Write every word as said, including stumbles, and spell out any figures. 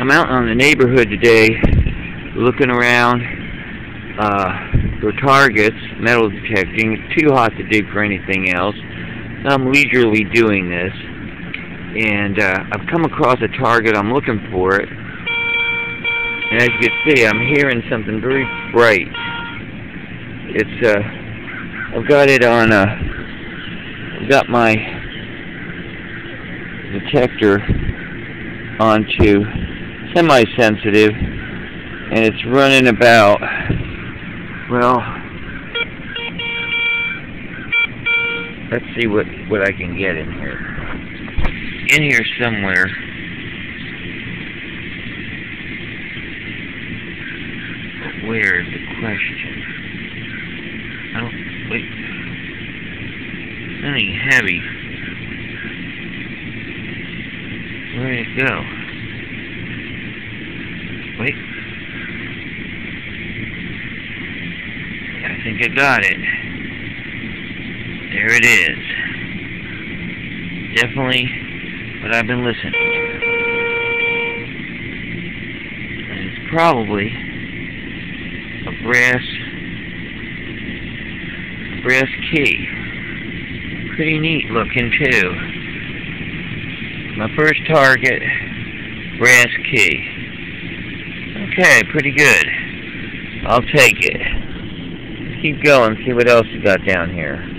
I'm out on the neighborhood today looking around uh, for targets, metal detecting. It's too hot to dig for anything else. I'm leisurely doing this, and uh, I've come across a target. I'm looking for it, and as you can see, I'm hearing something very bright. It's uh, I've got it on uh, I've got my detector onto semi-sensitive, and it's running about, well, let's see what what I can get in here. In here somewhere. But where is the question? I don't, wait. Something heavy. Where did it go? Wait. I think I got it. There it is. Definitely what I've been listening to. And it's probably a brass brass key. Pretty neat looking too. My first target, brass key. Okay, pretty good. I'll take it. Keep going, see what else you got down here.